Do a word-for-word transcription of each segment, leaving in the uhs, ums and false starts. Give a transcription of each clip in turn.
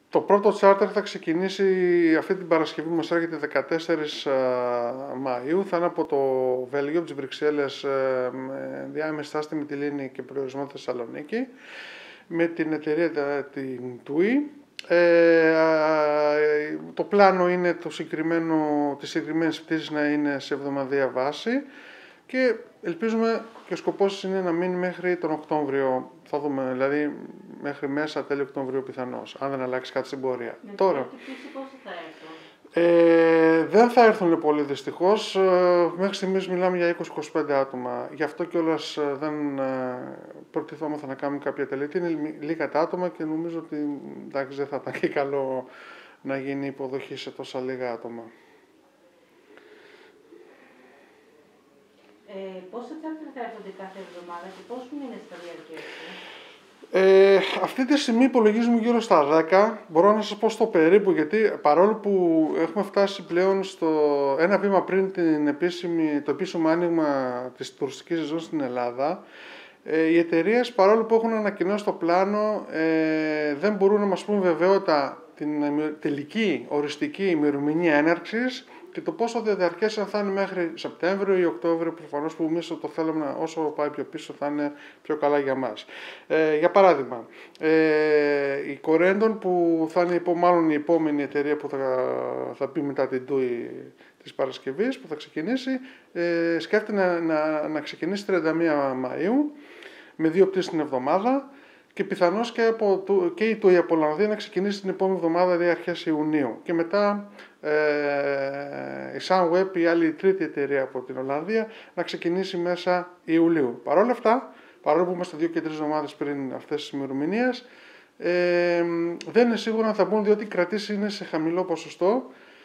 Το πρώτο charter θα ξεκινήσει αυτή την Παρασκευή που μας έρχεται δεκατέσσερις Μαΐου. Θα είναι από το Βέλγιο, από τις Βρυξέλλες, με διάμεση στάση με τη Λίνη και προορισμό Θεσσαλονίκη, με την εταιρεία την τουι. Ε, το πλάνο είναι το συγκεκριμένο, τις συγκεκριμένες πτήσεις να είναι σε εβδομαδιαία βάση και ελπίζουμε και ο σκοπός είναι να μείνει μέχρι τον Οκτώβριο. Θα δούμε, δηλαδή μέχρι μέσα τέλη Οκτωβρίου πιθανώς, αν δεν αλλάξει κάτι στην πορεία. Με Τώρα, πόσοι θα έρθουν? Ε, δεν θα έρθουν πολύ δυστυχώς. Ε, μέχρι στιγμής μιλάμε για είκοσι με είκοσι πέντε άτομα. Γι' αυτό κιόλας ε, δεν ε, προτιθόμεθα να κάνουμε κάποια τελετή. Είναι λίγα τα άτομα και νομίζω ότι εντάξει, δεν θα ήταν και καλό να γίνει υποδοχή σε τόσα λίγα άτομα. Ε, πόσα τσάρτερ θα έρχονται κάθε εβδομάδα και πόσους μήνες θα διαρκέσουν? Ε, αυτή τη στιγμή υπολογίζουμε γύρω στα δέκα. Μπορώ να σας πω στο περίπου, γιατί παρόλο που έχουμε φτάσει πλέον στο ένα βήμα πριν την επίσημη, το επίσημο άνοιγμα της τουριστικής σεζόν στην Ελλάδα, ε, οι εταιρείες, παρόλο που έχουν ανακοινώσει το πλάνο, ε, δεν μπορούν να μας πούν βεβαιότητα την τελική οριστική ημερομηνία έναρξης και το πόσο θα διαρκέσει, αν θα είναι μέχρι Σεπτέμβριο ή Οκτώβριο, προφανώς που εμείς το θέλουμε, όσο πάει πιο πίσω θα είναι πιο καλά για μας. Ε, για παράδειγμα, ε, η Corendon, που θα είναι υπό, μάλλον η επόμενη εταιρεία που θα, θα πει μετά την τουι της Παρασκευής, που θα ξεκινήσει, ε, σκέφτεται να, να, να ξεκινήσει τριάντα μία Μαΐου με δύο πτήσεις την εβδομάδα και πιθανώς και, από, και η τουι από Ολλανδία να ξεκινήσει την επόμενη εβδομάδα, δηλαδή αρχές Ιουνίου. Και μετά ε, η Sunweb, η άλλη τρίτη εταιρεία από την Ολλανδία, να ξεκινήσει μέσα Ιουλίου. Παρ' όλα αυτά, παρόλο που είμαστε δύο και τρεις εβδομάδες πριν αυτές τις ημερομηνίες, ε, δεν είναι σίγουρο αν θα μπουν, διότι οι κρατήσεις είναι σε χαμηλό ποσοστό.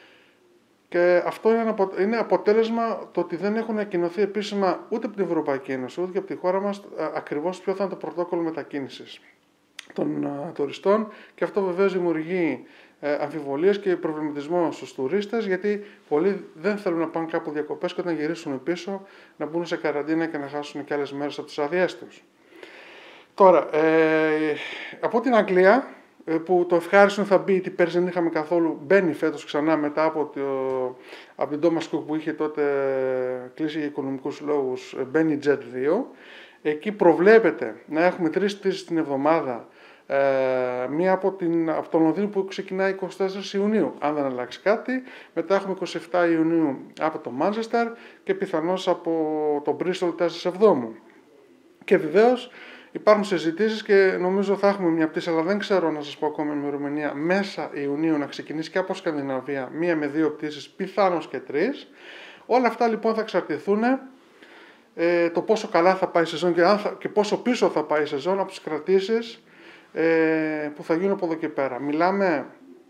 Και αυτό είναι αποτέλεσμα το ότι δεν έχουν ανακοινωθεί επίσημα ούτε από την Ευρωπαϊκή Ένωση ούτε και από τη χώρα μας ακριβώς ποιο θα είναι το πρωτόκολλο μετακίνησης των τουριστών, και αυτό βεβαίως δημιουργεί αμφιβολίες και προβληματισμό στους τουρίστες, γιατί πολλοί δεν θέλουν να πάνε κάπου διακοπές και όταν γυρίσουν πίσω να μπουν σε καραντίνα και να χάσουν και άλλες μέρες από τις άδειές τους. Τώρα, ε, από την Αγγλία, που το ευχάριστο θα μπει, ότι πέρσι δεν είχαμε καθόλου, μπαίνει φέτος ξανά μετά από, το, από την Thomas Cook που είχε τότε κλείσει για οικονομικούς λόγους, μπαίνει Jet δύο. Εκεί προβλέπεται να έχουμε τρεις πτήσεις την εβδομάδα, ε, μία από, την, από τον Λονδίνο που ξεκινάει εικοστή τέταρτη Ιουνίου, αν δεν αλλάξει κάτι. Μετά έχουμε εικοστή εβδόμη Ιουνίου από το Manchester και πιθανώς από το Bristol τέσσερις εβδόμου. Και βεβαίως υπάρχουν συζητήσεις και νομίζω θα έχουμε μια πτήση, αλλά δεν ξέρω να σας πω ακόμα ημερομηνία, μέσα Ιουνίου να ξεκινήσει και από Σκανδιναβία, μία με δύο πτήσεις, πιθανώς και τρεις. Όλα αυτά λοιπόν θα εξαρτηθούν ε, το πόσο καλά θα πάει η σεζόν και, αν θα, και πόσο πίσω θα πάει η σεζόν από τις κρατήσεις ε, που θα γίνουν από εδώ και πέρα. Μιλάμε,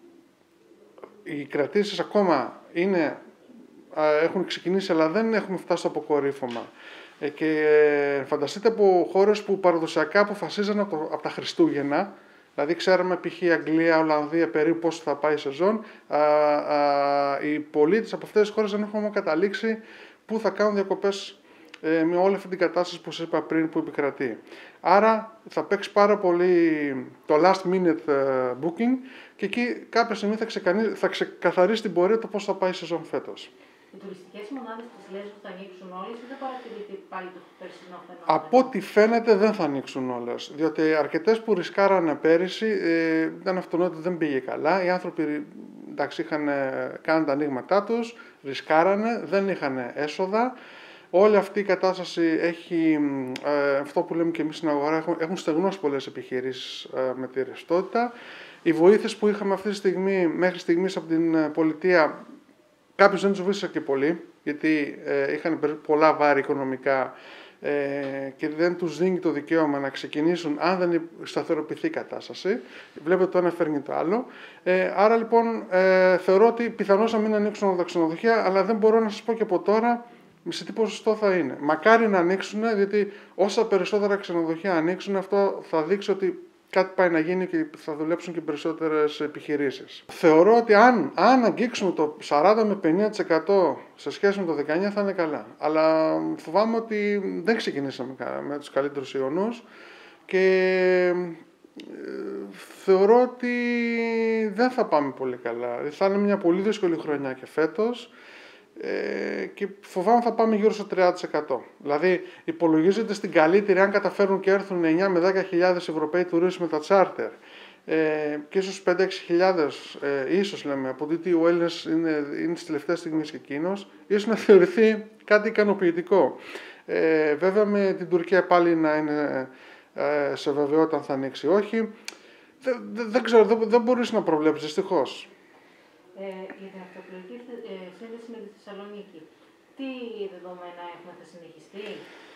οι κρατήσεις ακόμα είναι, ε, έχουν ξεκινήσει, αλλά δεν έχουμε φτάσει στο αποκορύφωμα. Και φανταστείτε από χώρες που παραδοσιακά αποφασίζαν από, το, από τα Χριστούγεννα, δηλαδή ξέραμε π.χ. Αγγλία, Ολλανδία περίπου πώς θα πάει η σεζόν, α, α, οι πολίτες από αυτές τις χώρες δεν έχουν καταλήξει πού θα κάνουν διακοπές ε, με όλη αυτή την κατάσταση που σας είπα πριν που επικρατεί. Άρα θα παίξει πάρα πολύ το last minute booking και εκεί κάποια στιγμή θα, θα ξεκαθαρίσει την πορεία το πώς θα πάει η σεζόν φέτος. Οι τουριστικές μονάδες της Λέσβου θα ανοίξουν όλες ή δεν παρατηρείται πάλι το περσινό φαινόμενο? Από ό,τι φαίνεται δεν θα ανοίξουν όλες, διότι αρκετές που ρισκάρανε πέρυσι ε, ήταν αυτονόητο ότι δεν πήγε καλά. Οι άνθρωποι εντάξει, είχαν κάνει τα ανοίγματά τους, ρισκάρανε, δεν είχαν έσοδα. Όλη αυτή η κατάσταση έχει, ε, αυτό που λέμε και εμείς στην αγορά, έχουν, έχουν στεγνώσει πολλές επιχειρήσεις ε, με τη ρευστότητα. Οι βοήθειες που είχαμε αυτή τη στιγμή, μέχρι στιγμής από την πολιτεία, κάποιους δεν τους βοήθησα και πολύ, γιατί ε, είχαν πολλά βάρη οικονομικά ε, και δεν τους δίνει το δικαίωμα να ξεκινήσουν αν δεν σταθεροποιηθεί η κατάσταση. Βλέπετε το ένα φέρνει το άλλο. Ε, άρα λοιπόν ε, θεωρώ ότι πιθανώς να μην ανοίξουν όλα τα ξενοδοχεία, αλλά δεν μπορώ να σας πω και από τώρα σε τι ποσοστό θα είναι. Μακάρι να ανοίξουν, γιατί όσα περισσότερα ξενοδοχεία ανοίξουν, αυτό θα δείξει ότι κάτι πάει να γίνει και θα δουλέψουν και περισσότερες επιχειρήσεις. Θεωρώ ότι αν, αν αγγίξουμε το σαράντα με πενήντα τοις εκατό σε σχέση με το δεκαεννιά θα είναι καλά. Αλλά φοβάμαι ότι δεν ξεκινήσαμε με τους καλύτερους ιονούς και θεωρώ ότι δεν θα πάμε πολύ καλά. Θα είναι μια πολύ δύσκολη χρονιά και φέτος ε, και φοβάμαι θα πάμε γύρω στο τριάντα τοις εκατό. Δηλαδή υπολογίζεται στην καλύτερη αν καταφέρουν και έρθουν εννιά με δέκα χιλιάδες Ευρωπαίοι τουρίστες με τα τσάρτερ ε, και ίσως πέντε έξι χιλιάδες, ε, ίσως λέμε, από ότι ο Έλληνας είναι, είναι στις τελευταίες στιγμές και εκείνος, ίσως να θεωρηθεί κάτι ικανοποιητικό. Ε, βέβαια με την Τουρκία πάλι να είναι ε, σε βεβαιότητα αν θα ανοίξει ή όχι. Δεν, δεν, δεν ξέρω, δεν, δεν μπορείς να προβλέψεις, δυστυχώς. Ε, για την αυτοεκλογική ε, σύνδεση με τη Θεσσαλονίκη, τι δεδομένα έχουμε, θα συνεχιστεί?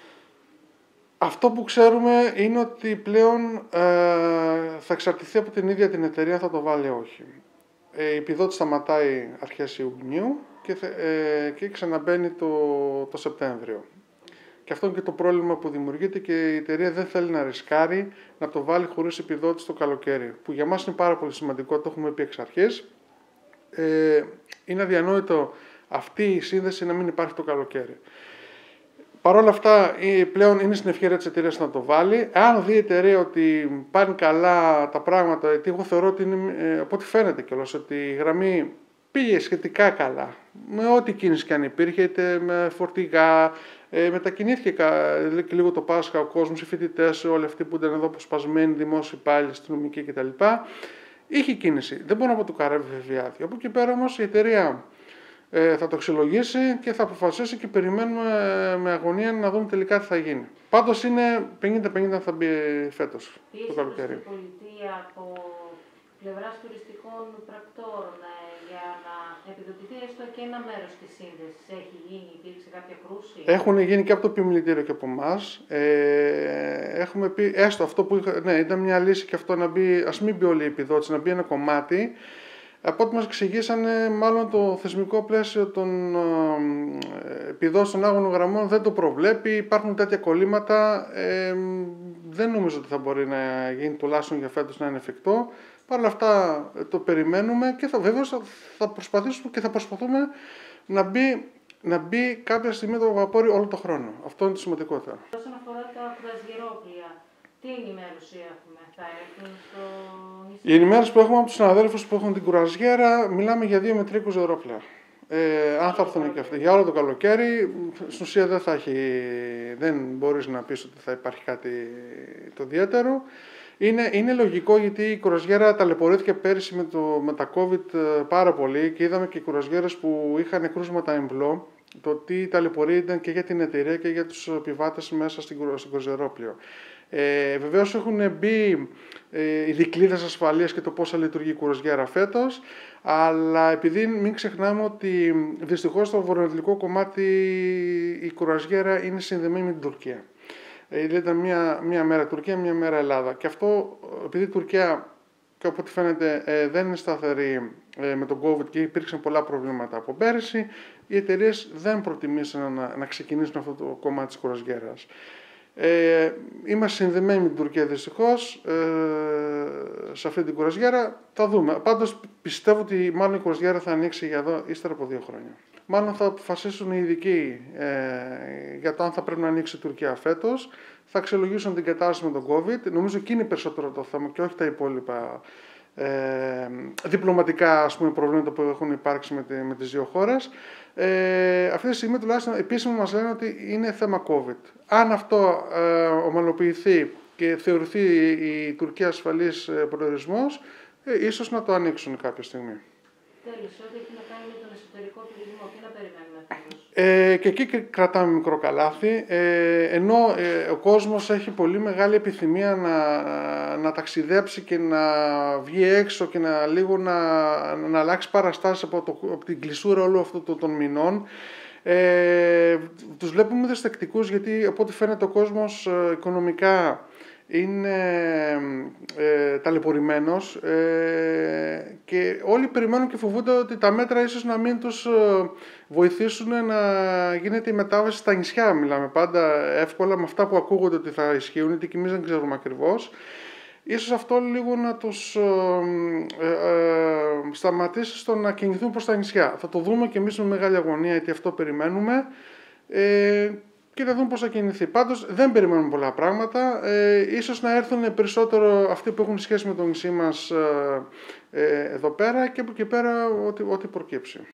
Αυτό που ξέρουμε είναι ότι πλέον ε, θα εξαρτηθεί από την ίδια την εταιρεία, θα το βάλει όχι. Ε, η επιδότηση σταματάει αρχές Ιουνίου και, ε, και ξαναμπαίνει το, το Σεπτέμβριο. Και αυτό είναι και το πρόβλημα που δημιουργείται και η εταιρεία δεν θέλει να ρισκάρει να το βάλει χωρίς επιδότηση το καλοκαίρι. Που για μας είναι πάρα πολύ σημαντικό, το έχουμε πει εξ αρχής. Ε, είναι αδιανόητο αυτή η σύνδεση να μην υπάρχει το καλοκαίρι. Παρ' όλα αυτά, πλέον είναι στην ευκαιρία της εταιρείας να το βάλει. Αν δει η εταιρεία ότι πάνε καλά τα πράγματα, γιατί εγώ θεωρώ ότι είναι, από ό,τι φαίνεται κιόλας, ότι η γραμμή πήγε σχετικά καλά. Με ό,τι κίνηση και αν υπήρχε, είτε με φορτηγά, ε, μετακινήθηκε και λίγο το Πάσχα ο κόσμος, οι φοιτητές, όλοι αυτοί που ήταν εδώ αποσπασμένοι, δημόσιοι υπάλληλοι, αστυνομικοί κτλ. Είχε κίνηση. Δεν μπορώ να πω του καράβι βεβαιάδι. Από εκεί πέρα όμως η εταιρεία ε, θα το αξιολογήσει και θα αποφασίσει και περιμένουμε ε, με αγωνία να δούμε τελικά τι θα γίνει. Πάντως είναι πενήντα πενήντα θα μπει φέτος το καλοκαίρι. Πίεση προς την πολιτεία από πλευράς τουριστικών πρακτόρων ε, για να επιδοτηθεί έστω και ένα μέρος της σύνδεσης. Έχει γίνει, υπήρξε κάποια κρούση? Έχουν γίνει και από το επιμελητήριο και από εμάς. Ε, έχουμε πει, έστω αυτό που είχα, ναι, ήταν μια λύση και αυτό να μπει, ας μην μπει όλη η επιδότηση, να μπει ένα κομμάτι. Από ό,τι μας εξηγήσανε, μάλλον το θεσμικό πλαίσιο των ε, επιδόσεων άγωνων γραμμών δεν το προβλέπει, υπάρχουν τέτοια κολλήματα. Ε, δεν νομίζω ότι θα μπορεί να γίνει τουλάχιστον για φέτος να είναι εφικτό. Παρ' όλα αυτά το περιμένουμε και θα, βέβαια θα προσπαθήσουμε και θα προσπαθούμε να μπει, να μπει κάποια στιγμή το βαπόρι όλο το χρόνο. Αυτό είναι το σημαντικότερο. Όσον αφορά τα κρουαζιερόπλια, τι ενημέρωση έχουμε, θα έρθουν στο νησί? Η ενημέρωση που έχουμε από τους συναδέλφους που έχουν την κουραζιέρα, μιλάμε για δύο με τρία κρουαζιερόπλια. Ε, αν θα έρθουν και αυτοί για όλο το καλοκαίρι, στην ουσία δεν θα έχει, δεν μπορείς να πεις ότι θα υπάρχει κάτι το ιδιαίτερο. Είναι, είναι λογικό γιατί η κουραζιέρα ταλαιπωρήθηκε πέρυσι με, το, με τα COVID πάρα πολύ και είδαμε και οι κουραζιέρες που είχαν κρούσματα εμπλό, το τι ταλαιπωρεί ήταν και για την εταιρεία και για τους επιβάτες μέσα στην, στην κουραζιερόπλιο. Ε, βεβαίως έχουν μπει ε, οι δικλείδες ασφαλείας και το πώς θα λειτουργεί η κουραζιέρα φέτος, αλλά επειδή μην ξεχνάμε ότι δυστυχώς στο βορειοανατολικό κομμάτι η κουραζιέρα είναι συνδεμένη με την Τουρκία. Ήταν μία, μία μέρα Τουρκία, μία μέρα Ελλάδα. Και αυτό, επειδή η Τουρκία, και από ό,τι φαίνεται, ε, δεν είναι σταθερή ε, με τον COVID και υπήρξαν πολλά προβλήματα από πέρυσι, οι εταιρείες δεν προτιμήσαν να, να ξεκινήσουν αυτό το κομμάτι της κουραζιέρας. Ε, είμαστε συνδεμένοι με την Τουρκία δυστυχώς ε, σε αυτή την κουραζιέρα. Θα δούμε. Πάντως πιστεύω ότι μάλλον η κουραζιέρα θα ανοίξει για εδώ ύστερα από δύο χρόνια. Μάλλον θα αποφασίσουν οι ειδικοί ε, για το αν θα πρέπει να ανοίξει η Τουρκία φέτος. Θα αξιολογήσουν την κατάσταση με τον COVID. Νομίζω εκεί είναι περισσότερο το θέμα και όχι τα υπόλοιπα ε, διπλωματικά ας πούμε, προβλήματα που έχουν υπάρξει με, τη, με τις δύο χώρες. Ε, αυτή τη στιγμή τουλάχιστον επίσημα μας λένε ότι είναι θέμα COVID. Αν αυτό ε, ομαλοποιηθεί και θεωρηθεί η Τουρκία ασφαλής προορισμός, ε, ίσως να το ανοίξουν κάποια στιγμή. Τέλος, ό,τι έχει να κάνει με τον εσωτερικό τουρισμό, τι να περιμένουμε φέτος? Ε, και εκεί κρατάμε μικρό καλάθι, ε, ενώ ε, ο κόσμος έχει πολύ μεγάλη επιθυμία να, να ταξιδέψει και να βγει έξω και να λίγο να, να αλλάξει παραστάσεις από, το, από την κλεισούρα όλων αυτών το, των μηνών. Ε, τους βλέπουμε δυστακτικούς γιατί από ό,τι φαίνεται ο κόσμος ε, οικονομικά είναι ε, ταλαιπωρημένος ε, και όλοι περιμένουν και φοβούνται ότι τα μέτρα ίσως να μην τους ε, βοηθήσουν να γίνεται η μετάβαση στα νησιά. Μιλάμε πάντα εύκολα με αυτά που ακούγονται ότι θα ισχύουν, γιατί και εμείς δεν ξέρουμε ακριβώς. Ίσως αυτό λίγο να τους ε, ε, ε, σταματήσει στο να κινηθούν προς τα νησιά. Θα το δούμε και εμείς με μεγάλη αγωνία, γιατί αυτό περιμένουμε. Ε, και θα δούμε πώς θα κινηθεί. Πάντως δεν περιμένουμε πολλά πράγματα. Ε, ίσως να έρθουν περισσότερο αυτοί που έχουν σχέση με το νησί μας ε, ε, εδώ πέρα και από εκεί πέρα ό,τι, ό,τι προκύψει.